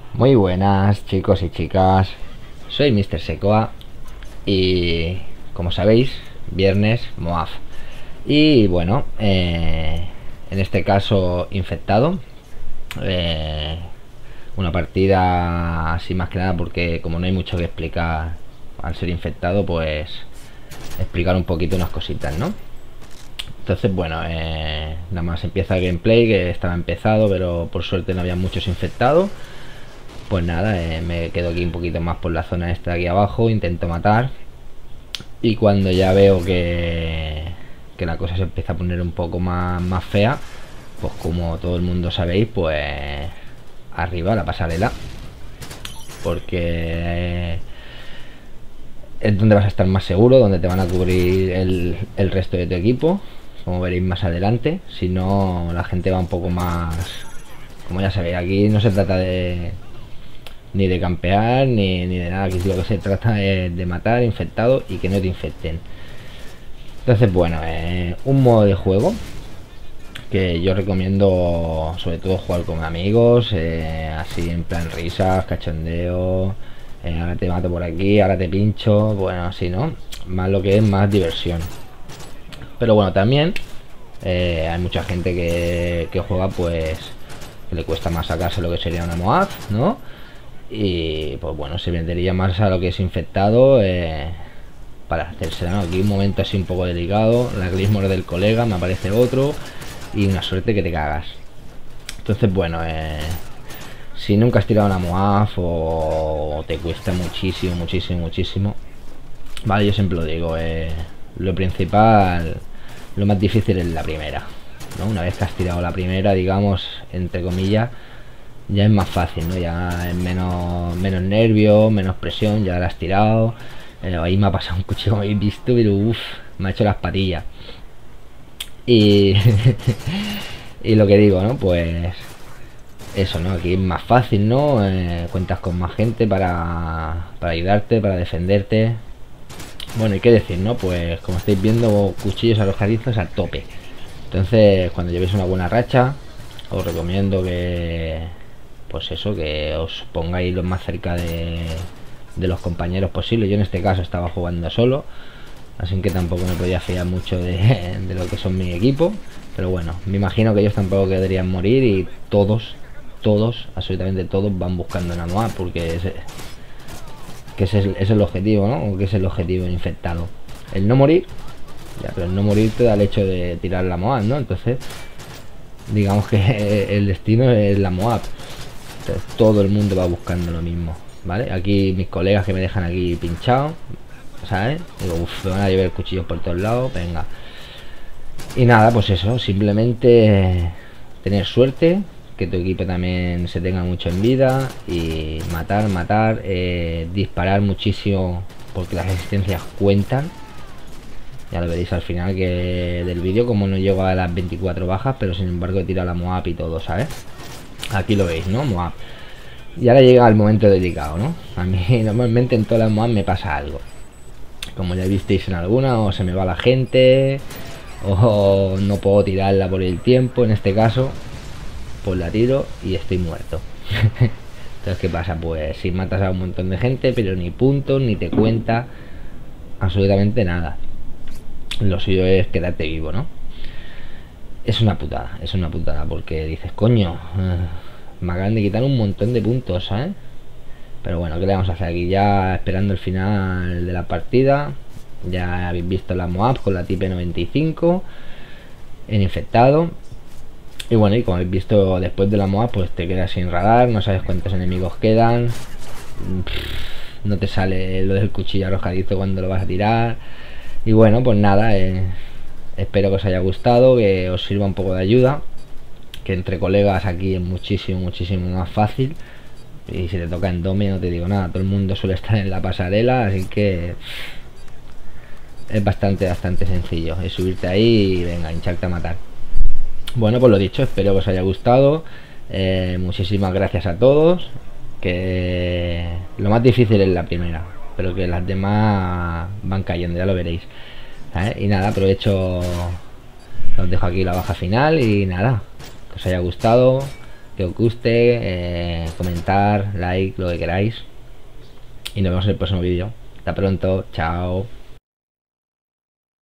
Muy buenas chicos y chicas, soy Mr. Secoa y como sabéis, viernes Moaf. Y bueno, en este caso infectado, eh, una partida así más que nada porque como no hay mucho que explicar al ser infectado, pues explicar un poquito unas cositas, ¿no? Entonces bueno, nada más empieza el gameplay, que estaba empezado pero por suerte no había muchos infectados. Pues nada, me quedo aquí un poquito más por la zona esta de aquí abajo, intento matar. Y cuando ya veo que la cosa se empieza a poner un poco más fea, pues como todo el mundo sabéis, pues arriba la pasarela. Porque es donde vas a estar más seguro, donde te van a cubrir el resto de tu equipo, como veréis más adelante. Si no, la gente va un poco más... Como ya sabéis, aquí no se trata de ni de campear ni de nada, aquí lo que se trata es de matar infectados y que no te infecten. Entonces bueno, un modo de juego que yo recomiendo sobre todo jugar con amigos, así en plan risas, cachondeo, ahora te mato por aquí, ahora te pincho, bueno, así, ¿no? Más lo que es más diversión. Pero bueno, también hay mucha gente que juega pues que le cuesta más sacarse lo que sería una Moab, ¿no? Y pues bueno, se vendería más a lo que es infectado, para hacerse, ¿no? Aquí un momento así un poco delicado, la Glismor del colega, me aparece otro y una suerte que te cagas. Entonces bueno, si nunca has tirado una Moaf o te cuesta muchísimo, muchísimo, vale, yo siempre lo digo, lo principal, lo más difícil es la primera, ¿no? Una vez que has tirado la primera, digamos, entre comillas, ya es más fácil, ¿no? Ya es menos nervio, menos presión, ya la has tirado. Ahí me ha pasado un cuchillo, como habéis visto, pero uff, me ha hecho las patillas. Y, y lo que digo, ¿no? Pues eso, ¿no? Aquí es más fácil, ¿no? Cuentas con más gente para ayudarte, para defenderte. Bueno, y qué decir, ¿no? Pues como estáis viendo, cuchillos arrojadizos a tope. Entonces, cuando llevéis una buena racha, os recomiendo que pues eso, que os pongáis lo más cerca de los compañeros posible. Yo en este caso estaba jugando solo, así que tampoco me podía fiar mucho de lo que son mi equipo. Pero bueno, me imagino que ellos tampoco querrían morir y todos, absolutamente todos van buscando una MOA, porque ese es el objetivo, ¿no? O que es el objetivo infectado. El no morir, ya, pero el no morir te da el hecho de tirar la MOA, ¿no? Entonces, digamos que el destino es la MOA. Todo el mundo va buscando lo mismo, ¿vale? Aquí mis colegas que me dejan aquí pinchado, ¿sabes? Digo, uff, me van a llevar cuchillos por todos lados, venga. Y nada, pues eso, simplemente tener suerte, que tu equipo también se tenga mucho en vida y matar, disparar muchísimo, porque las existencias cuentan. Ya lo veréis al final que del vídeo, como no llego a las 24 bajas, pero sin embargo he tirado la Moab y todo, ¿sabes? Aquí lo veis, ¿no? Moab. Y ahora llega el momento delicado, ¿no? A mí normalmente en todas las Moab me pasa algo. Como ya visteis en alguna, o se me va la gente, o no puedo tirarla por el tiempo. En este caso, pues la tiro y estoy muerto. Entonces, ¿qué pasa? Pues si matas a un montón de gente, pero ni puntos, ni te cuenta absolutamente nada. Lo suyo es quedarte vivo, ¿no? Es una putada, porque dices, coño, me acaban de quitar un montón de puntos, ¿sabes? Pero bueno, ¿qué le vamos a hacer aquí? Ya esperando el final de la partida. Ya habéis visto la Moab con la Type 95 en infectado. Y bueno, y como habéis visto, después de la Moab, pues te quedas sin radar, no sabes cuántos enemigos quedan. No te sale lo del cuchillo arrojadizo cuando lo vas a tirar. Y bueno, pues nada, espero que os haya gustado, que os sirva un poco de ayuda, que entre colegas aquí es muchísimo más fácil. Y si te toca en Dome no te digo nada, todo el mundo suele estar en la pasarela, así que es bastante sencillo, es subirte ahí y venga, hincharte a matar. Bueno, pues lo dicho, espero que os haya gustado, muchísimas gracias a todos, que lo más difícil es la primera, pero que las demás van cayendo, ya lo veréis. Y nada, aprovecho, os dejo aquí la baja final y nada, que os haya gustado, que os guste, comentar, like, lo que queráis. Y nos vemos en el próximo vídeo. Hasta pronto, chao.